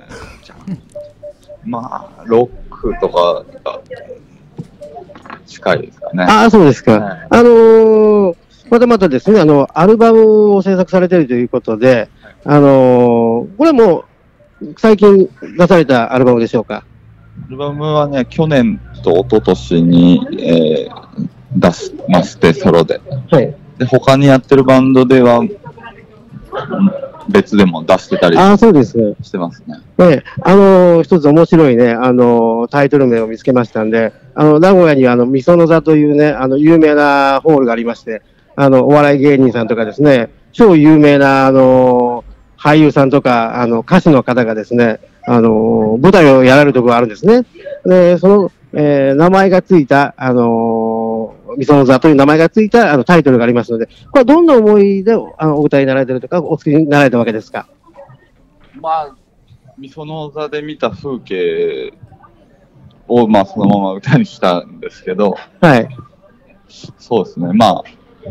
まあ、ロックとかが近いですかね。 ああ、そうですか。はい、またまたですね、アルバムを制作されているということで、これも最近出されたアルバムでしょうか？ アルバムはね、去年と一昨年に、出しまして、ソロで。はい。で、他にやってるバンドでは、別でも出してたりしてますね。 一つ面白いね、タイトル名を見つけましたんで、名古屋にみその座というね、有名なホールがありまして、お笑い芸人さんとかですね、超有名な、俳優さんとか、歌手の方がですね、舞台をやられるところがあるんですね。で、その、名前がついた、みその座という名前がついたタイトルがありますので、これはどんな思いでお歌いになられてるとか、お作りになられたわけですか？ まあ、みその座で見た風景を、まあ、そのまま歌にしたんですけど、はい。そうですね、まあ、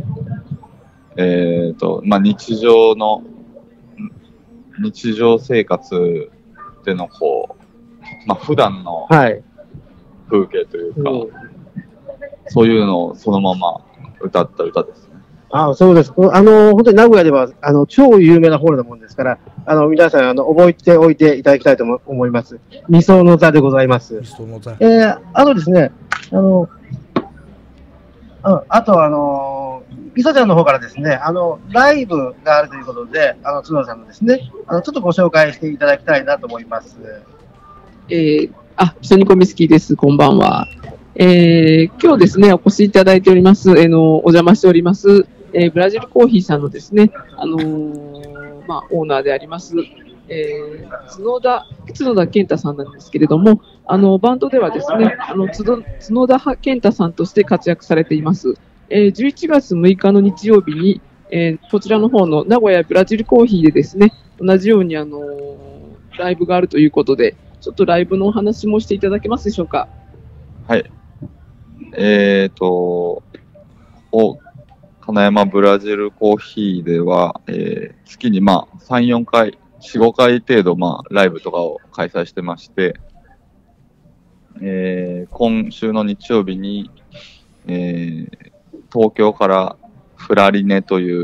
まあ、日常生活でのこう、まあ、普段の風景というか、そういうのをそのまま歌った歌ですね。 ああ、そうです。本当に名古屋では、超有名なホールなもんですから、皆さん、覚えておいていただきたいと思います。みその座でございます。みその座。ですね、あとみそちゃんの方からですね、ライブがあるということで、角田さんのですね、ちょっとご紹介していただきたいなと思います。 みそにこみすきです。こんばんは。今日ですね、お越しいただいております、お邪魔しております、ブラジルコーヒーさんのですね、まあ、オーナーであります、角田健太さんなんですけれども、バンドではですね、角田健太さんとして活躍されています。11月6日の日曜日に、こちらの方の名古屋ブラジルコーヒーでですね、同じようにライブがあるということで、ちょっとライブのお話もしていただけますでしょうか。 はい。金山ブラジルコーヒーでは、月にまあ3、4回、4、5回程度、まあ、ライブとかを開催してまして、今週の日曜日に、東京からフラリネという、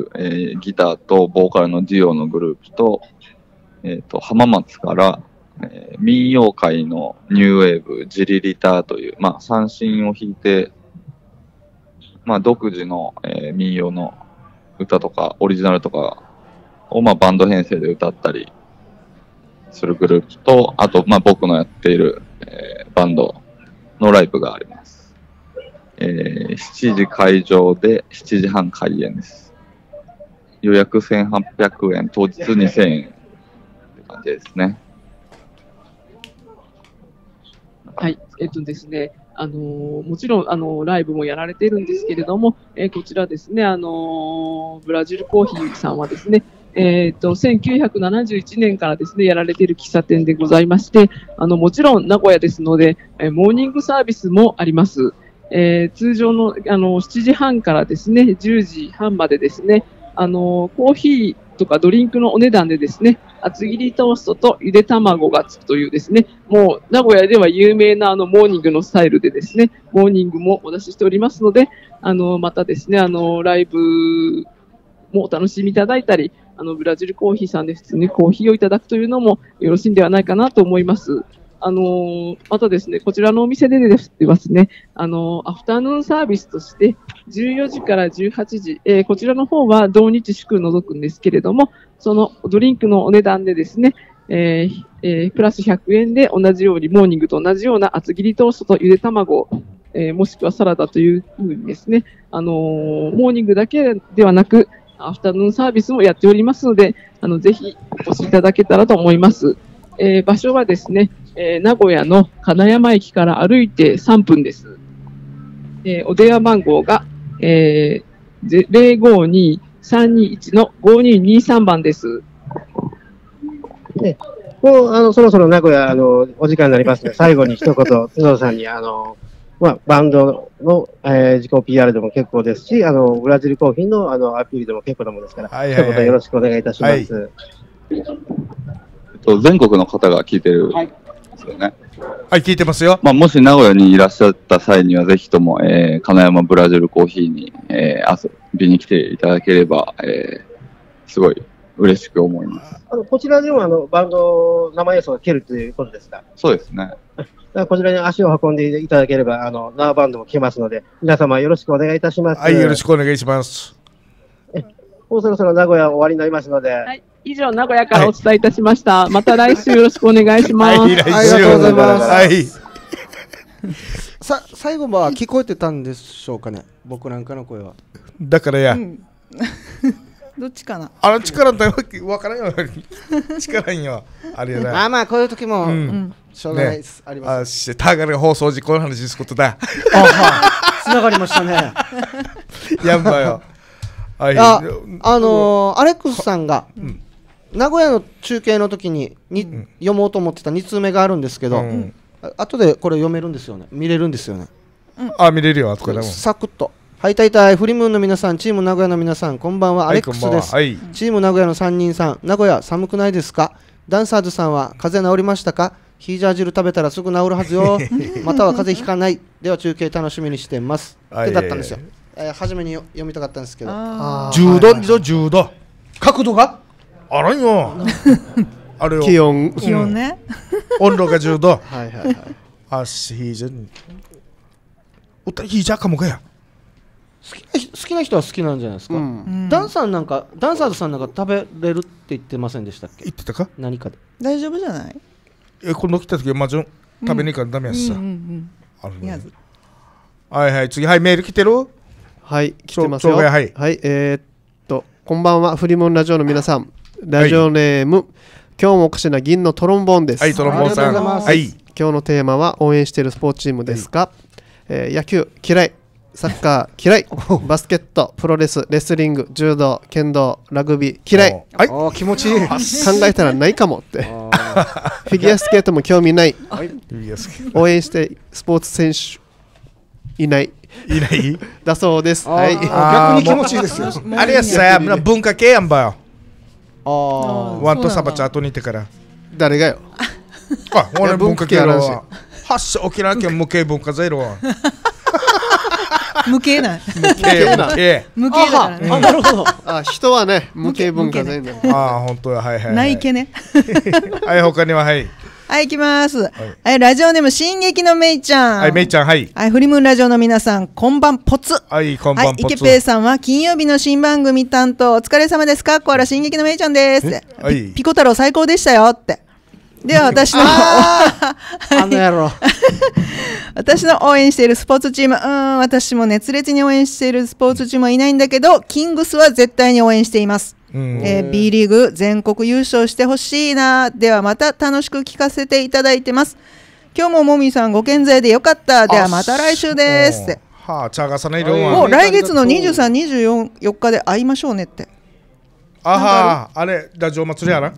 ギターとボーカルのデュオのグループと、浜松から、民謡界のニューウェーブ、ジリリターという、まあ、三振を弾いて、まあ、独自の、民謡の歌とか、オリジナルとかを、まあ、バンド編成で歌ったりするグループと、あと、まあ、僕のやっている、バンドのライブがあります。7時会場で7時半開演です。予約1800円、当日2000円って感じですね。 はい、ですね、もちろんライブもやられているんですけれども、こちらですね、ブラジルコーヒーさんはですね、1971年からですね、やられている喫茶店でございまして、もちろん名古屋ですので、モーニングサービスもあります。通常の7時半からですね、10時半までですね、コーヒーとかドリンクのお値段でですね、厚切りトーストとゆで卵がつくというですね、もう名古屋では有名なモーニングのスタイルでですね、モーニングもお出ししておりますので、またですね、ライブもお楽しみいただいたり、ブラジルコーヒーさんで普通にコーヒーをいただくというのもよろしいんではないかなと思います。またですね、こちらのお店でですね、アフタヌーンサービスとして、14時から18時、こちらの方は同日祝除くんですけれども、そのドリンクのお値段でですね、プラス100円で同じように、モーニングと同じような厚切りトーストとゆで卵、もしくはサラダというふうにですね、モーニングだけではなく、アフタヌーンサービスもやっておりますので、ぜひお越しいただけたらと思います。場所はですね、名古屋の金山駅から歩いて3分です。お電話番号が、052-321-5223番です。 もうそろそろ名古屋お時間になりますので、最後に一言、角田さんにバンドの、自己 PR でも結構ですし、ブラジルコーヒーのアピールでも結構なものですから、一言よろしくお願いいたします。 全国の方が聞いてるんですよね。 はい、聞いてますよ。 まあ、もし名古屋にいらっしゃった際には、ぜひとも、金山ブラジルコーヒーに、遊びに来ていただければ、すごい嬉しく思います。 こちらでもバンド生演奏が聴けるということですか？ そうですね。 こちらに足を運んでいただければ、生バンドも来ますので、皆様よろしくお願いいたします。 はい、よろしくお願いします。 もうそろそろ名古屋終わりになりますので。 はい、以上、名古屋からお伝えいたしました。また来週よろしくお願いします。 はい、来週。 ありがとうございます。 はい。 最後は聞こえてたんでしょうかね、僕なんかの声は。 だからや。 どっちかな。 力って分からんよ。力んよ。あれやな。 まあこういう時もしょうがないです。あります。 タガが放送時この話すことだ。 つながりましたね。 やんばよ。 アレックスさんが名古屋の中継の時に読もうと思ってた2通目があるんですけど、後でこれ読めるんですよね。見れるんですよね。 見れるよ。後からも。 サクッと。はい、たいたいフリムーンの皆さん、チーム名古屋の皆さん、こんばんは、アレックスです。チーム名古屋の3人さん、名古屋寒くないですか？ダンサーズさんは風邪治りましたか？ヒージャー汁食べたらすぐ治るはずよ。または風邪ひかない。では中継楽しみにしてます。ってだったんですよ。初めに読みたかったんですけど。 10度、10度。 角度があらんよ。あれよ。 気温ね。 温度が10度。 はいはいはい。 ヒージャー。ヒージャーかもかや。 好きな人は好きなんじゃないですか。ダンサーズさんなんか食べれるって言ってませんでしたっけ？ 言ってたか？ 何かで。 大丈夫じゃない？ 今度来た時はマジョン食べに行かんダメやしさ。はいはい、次、はい、メール来てる？ はい、来てますよ。はい、こんばんは、フリモンラジオの皆さん。ラジオネーム、今日もおかしな銀のトロンボーンです。 はい、トロンボーンさん。はい。 今日のテーマは応援しているスポーツチームですか？野球嫌い。サッカー嫌い。バスケット、プロレス、レスリング、柔道、剣道、ラグビー嫌い。 はい、気持ちいい。 考えたらないかもって。フィギュアスケートも興味ない。応援してスポーツ選手いないだそうです。はい。 逆に気持ちいいですよ。 あれやさ、文化系やんばよ。ワンとサバチャーと似てから。 誰がよ。 俺文化系やろ。発祥沖縄県無形文化財路は。 無形な。無形だからね。 なるほど。 人はね、無形文化財なんだ。 本当や、はいはい。 ないけね。 はい、他には、はい。 はい、行きます。はい、ラジオネーム、進撃のめいちゃん。 はい、めいちゃん、はい。 はい、フリムーンラジオの皆さん、こんばんぽつ。 はい、こんばんぽつ。 はい、池ペイさんは金曜日の新番組担当、お疲れ様です。かっこあら、進撃のめいちゃんです。ピコ太郎最高でしたよって。では私の私の応援しているスポーツチーム、私も熱烈に応援しているスポーツチームはいないんだけど、キングスは絶対に応援しています。B リーグ全国優勝してほしいな。ではまた楽しく聞かせていただいてます。今日ももみさんご健在でよかった。ではまた来週ですって。 はあ、チャガサネイロンもう来月の23、24日で会いましょうねって。 あれラジオ祭りやな。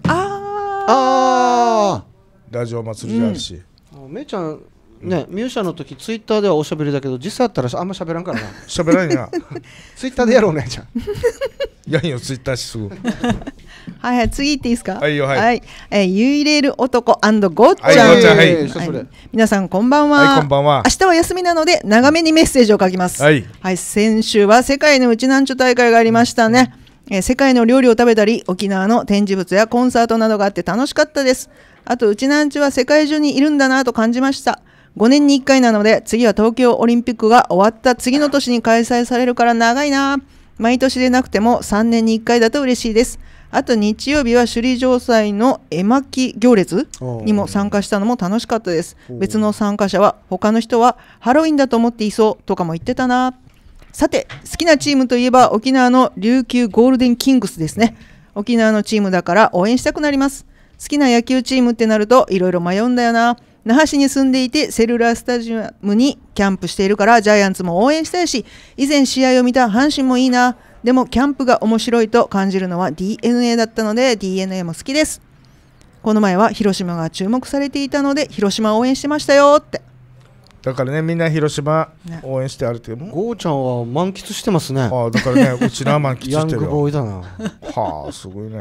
ラジオ祭りであるし。 めいちゃんね、ミュージシャンの時ツイッターではおしゃべりだけど、実際あったらあんましゃべらんからな。 しゃべらんや。 ツイッターでやろうね、じゃん。 やんよ、ツイッターしすぐ。 はいはい、次行っていいですか？ はいよ、はい。 ゆいれる男&ごっちゃん。皆さんこんばんは。 はい、こんばんは。 明日は休みなので長めにメッセージを書きます。はい。先週は世界のうちなんちゅ大会がありましたね。世界の料理を食べたり、沖縄の展示物やコンサートなどがあって楽しかったです。あとうちなんちは世界中にいるんだなと感じました。5年に1回なので、次は東京オリンピックが終わった次の年に開催されるから長いな。毎年でなくても3年に1回だと嬉しいです。あと日曜日は首里城祭の絵巻行列にも参加したのも楽しかったです。別の参加者は他の人はハロウィンだと思っていそうとかも言ってたな。さて、好きなチームといえば沖縄の琉球ゴールデンキングスですね。沖縄のチームだから応援したくなります。好きな野球チームってなるといろいろ迷うんだよな。那覇市に住んでいてセルラースタジアムにキャンプしているからジャイアンツも応援したいし、以前試合を見た阪神もいいな。でもキャンプが面白いと感じるのは DNA だったので DNA も好きです。この前は広島が注目されていたので広島を応援してましたよって。 だからね、みんな広島応援してあるけど、 ゴーちゃんは満喫してますね。 だからね、うちらは満喫してるよ。 ヤングボーイだな。 はあ、すごいね。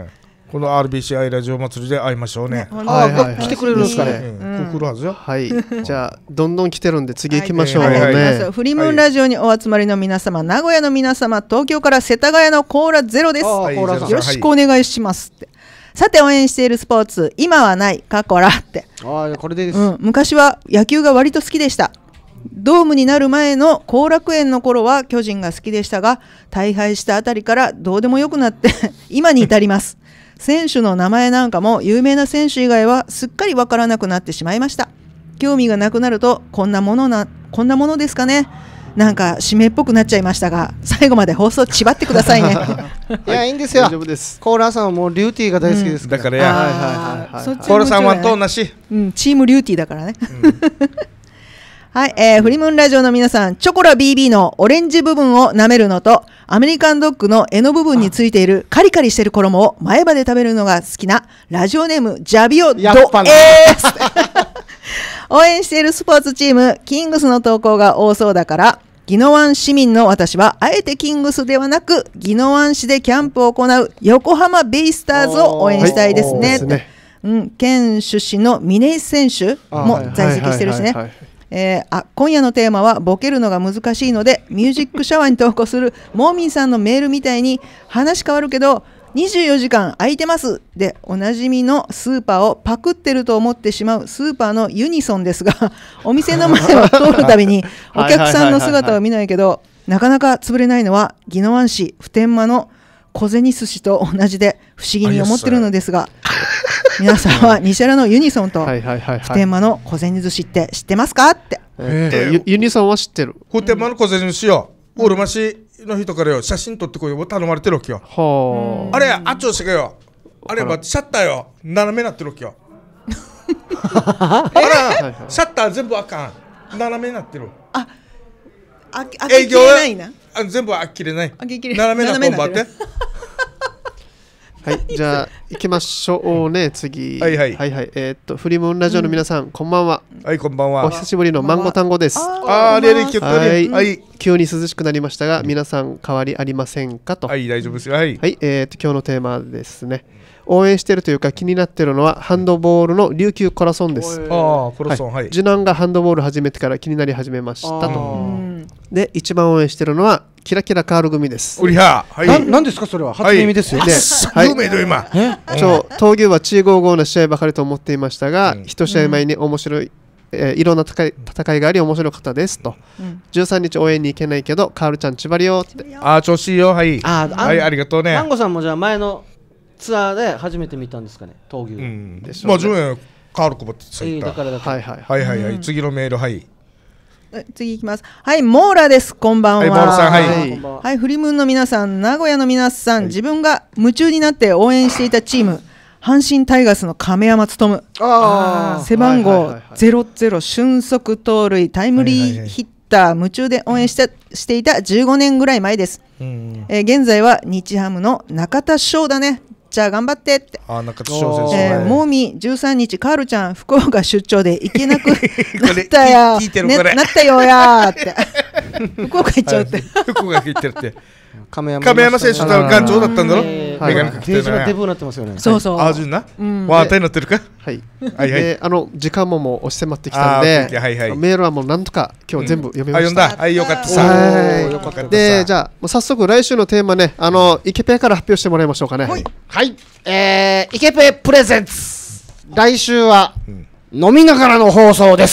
この RBC アイラジオ祭りで会いましょうね。 来てくれるんですかね。 来るはずよ。 はい。じゃあどんどん来てるんで次行きましょうね。 フリムーンラジオにお集まりの皆様、名古屋の皆様、東京から世田谷のコーラゼロです。よろしくお願いしますって。さて応援しているスポーツ、今はない過去らって。 これでです。 昔は野球が割と好きでした。ドームになる前の後楽園の頃は巨人が好きでしたが、大敗したあたりからどうでもよくなって今に至ります。選手の名前なんかも有名な選手以外はすっかりわからなくなってしまいました。興味がなくなるとこんなものですかね。なんか締めっぽくなっちゃいましたが、最後まで放送ちばってくださいね。 いや、いいんですよ。 大丈夫です。 コーラさんはもうリューティーが大好きですから。 だからや、コーラさんはと同じ。 チームリューティーだからね。はい、フリムーンラジオの皆さん、チョコラ BB のオレンジ部分を舐めるのと、アメリカンドッグの柄の部分についているカリカリしてる衣を前歯で食べるのが好きなラジオネームジャビオドエース。応援しているスポーツチームキングスの投稿が多そうだから、宜野湾市民の私はあえてキングスではなく宜野湾市でキャンプを行う横浜ベイスターズを応援したいですね。県出身の峰井選手も在籍してるしね。今夜のテーマはボケるのが難しいので、ミュージックシャワーに投稿するモーミンさんのメールみたいに話変わるけど24時間空いてますでおなじみのスーパーをパクってると思ってしまうスーパーのユニソンですが、お店の前を通るたびにお客さんの姿は見ないけど、なかなか潰れないのは宜野湾市普天間の小銭寿司と同じで不思議に思ってるのですが、皆さんは西原のユニソンと普天間の小銭寿司って知ってますかって。 ユニソンは知ってる。 普天間の小銭寿司よ、うるま市の人からよ写真撮ってこいよ頼まれてるわけよ。あれあっちょしがよ、あれはシャッターよ斜めになってるわけよ。あらシャッター全部あかん、斜めになってる。 開けきれないな。 全部開けきれない。 斜めなとんばって。 はい、じゃあ行きましょうね、次。はいはい。フリムーンラジオの皆さん、こんばんは。 はい、こんばんは。 お久しぶりのマンゴ単語です。急に涼しくなりましたが、皆さん変わりありませんかと。 はい、大丈夫ですよ。はい。 今日のテーマですね。応援しているというか気になっているのはハンドボールの琉球コラソンです。 コラソン、はい。 次男がハンドボール始めてから気になり始めましたと。で、一番応援しているのはキラキラカール組です。 何ですかそれは。初耳ですよ。 有名だ今。 闘牛はチーゴーゴーな試合ばかりと思っていましたが、一試合前に面白いいろんな戦いがあり面白かったですと。13日応援に行けないけどカールちゃんちばりよって。 調子いいよ。はい、ありがとうね。 マンゴさんもじゃあ前のツアーで初めて見たんですかね、闘牛。 まあ自分カールこばって言った。 はい次のメール。はい、 次いきます。はい、モーラです。こんばんは。 はい、モーラさん。 はい、フリムーンの皆さん、名古屋の皆さん、自分が夢中になって応援していたチーム、阪神タイガースの亀山勉、背番号00、俊足盗塁、タイムリーヒッター、夢中で応援していた15年ぐらい前です。現在は日ハムの中田翔だね。じゃあ頑張ってって。 中田翔選手。 モーミー13日カールちゃん福岡出張で行けなくなったやなったよやーって福岡行っちゃうって。 福岡行ってるって。亀山選手と眼長だったんだろ。メガネかけてるね。 デブになってますよね。 そうそう。 あ、順な。わあ、手になってるか。 はい。時間ももう押し迫ってきたんで、メールはもうなんとか今日全部読みました。 はい、よかったさ。 で、じゃあもう早速来週のテーマね、イケペから発表してもらいましょうかね。 はい。イケペプレゼンツ。来週は飲みながらの放送です。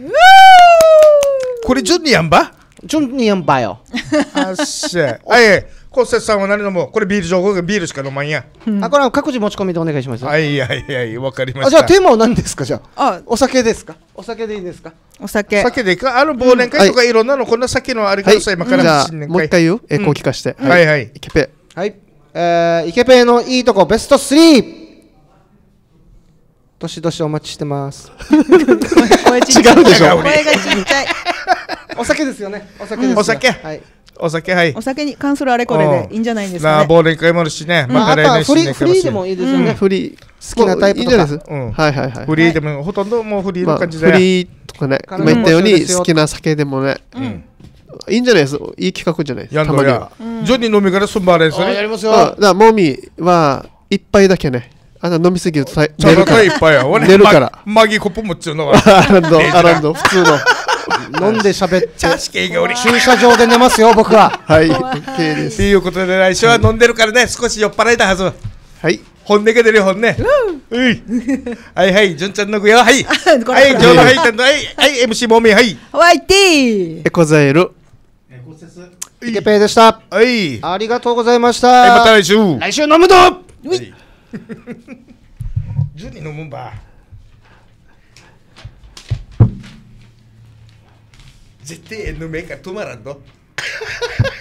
これ順にやんば？ 順にやんばよ。 あっしゃ。コッセさんは何飲む？これビール情報がビールしか飲まんや。 これは各自持ち込みでお願いします。 はい、わかりました。 じゃあテーマは何ですか？じゃあお酒ですか？お酒でいいですか？ お酒。 酒でいいか？忘年会とかいろんなのこんな酒のあり方さ今から新年会。もう一回言う？こう聞かして。 はい。 イケペ。 はい。イケペのいいとこベスト3。どしどしお待ちしてます。 違うでしょ。 声がちっちゃい。 お酒ですよね。お酒です。 お酒。はい。お酒、はい。 お酒に関するあれこれでいいんじゃないですかね。 忘年会もあるしね。 また来年新年会もフリーでもいいですよね。 フリー好きなタイプとか。 はい。 フリーでもほとんどもうフリーの感じで。 フリーとかね。今言ったように好きな酒でもね。いいんじゃないですか。いい企画じゃないですか。 やんのや。ジョニー飲みからすんばれですね。 やりますよ。 だからモミは一杯だけね。飲みすぎると寝るから。 寝るから。マギコップ持っちゃうのは。 アランド、普通の。 飲んで喋って。 駐車場で寝ますよ、僕は。 はい、OK です。 ということで、来週は飲んでるからね、少し酔っ払いたはず。 はい。 本音が出るよ、本音。はいはい、純ちゃんのぐよ。はい。はい、ジョーのはいたんだ。はい、MC もみ、はい。 ワイティー。 エコザエル。 イケペイでした。 はい。 ありがとうございました。 はい、また来週。 来週飲むぞ。 ジュニ飲むんば。絶対飲めんから止まらんの。